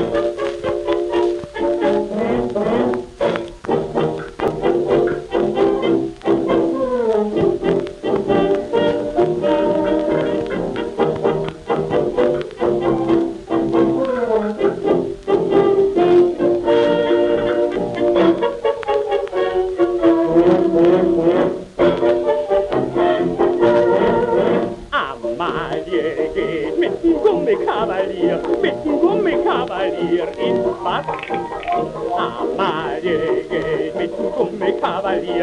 Amalie geht mit dem Gummikavalier, ins Bad. Amalie geht mit dem Gummikavalier,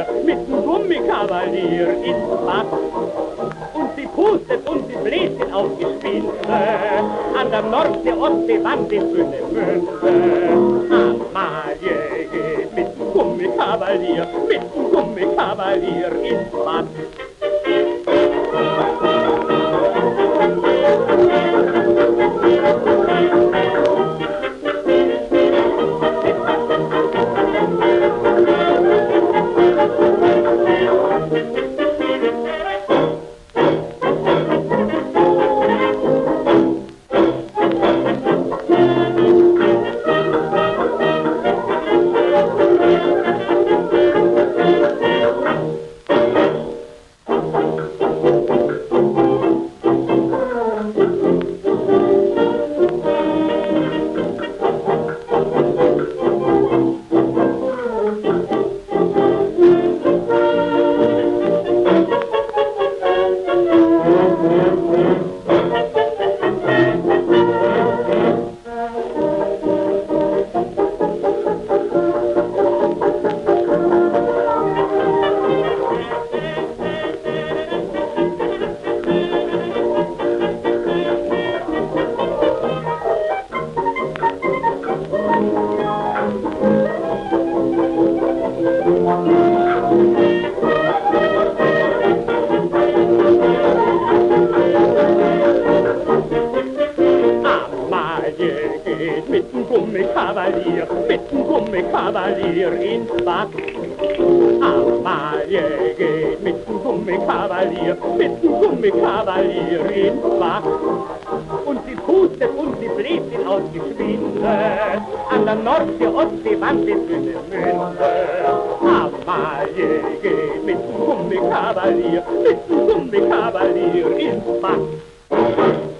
ins Bad. Und sie pustet und sie bläst ihn auf die Spitze, an der Nordsee, Ostsee, Wand in schöne Münze. Amalie geht mit dem Gummikavalier, ins Bad. Mit dem Gummikavalier ins Bad. Amalie geht mit dem Gummikavalier ins Bad. Und sie pustet und sie bläst ihn aus die Spitze, an der Nordsee, Ostsee, Wand in schöne Münze. Amalie geht mit dem Gummikavalier ins Bad.